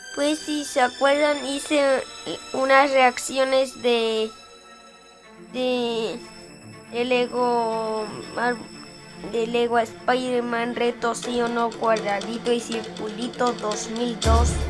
Pues si se acuerdan, hice unas reacciones de, de Lego, de Lego Spider-Man reto sí o no cuadradito y circulito 2002.